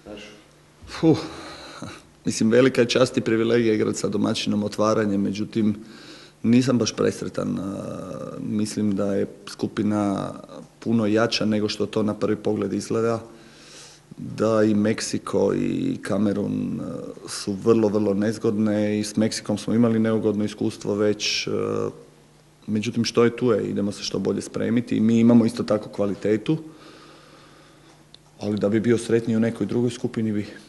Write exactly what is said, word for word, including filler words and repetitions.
Fuh, mislim, velika je čast i privilegija igrati sa domaćinom otvaranje, međutim, nisam baš presretan. Mislim da je skupina puno jača nego što to na prvi pogled izgleda. Da i Meksiko i Kamerun su vrlo, vrlo nezgodne i s Meksikom smo imali neugodno iskustvo već. Međutim, što je tu je, idemo se što bolje spremiti i mi imamo isto tako kvalitetu, ali da bi bio sretniji u nekoj drugoj skupini bi.